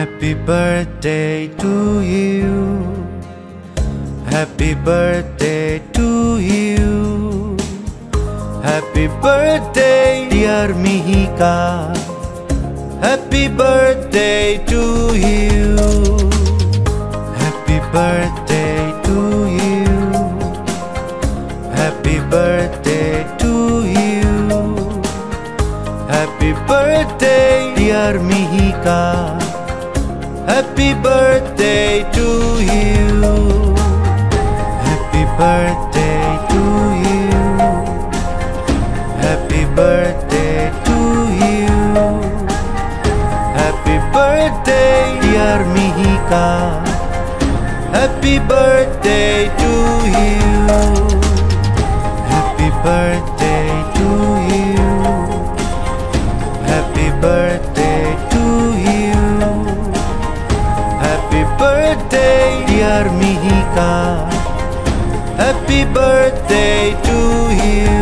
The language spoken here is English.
Happy birthday to you. Happy birthday to you. Happy birthday, dear Mihika. Happy birthday to you. Happy birthday to you. Happy birthday to you. Happy birthday, dear Mihika. Happy birthday to you. Happy birthday to you. Happy birthday to you. Happy birthday, dear Mihika. Happy birthday to you. Happy birthday to you. Happy birthday to you. Happy birthday, dear Mihika. Happy birthday to you.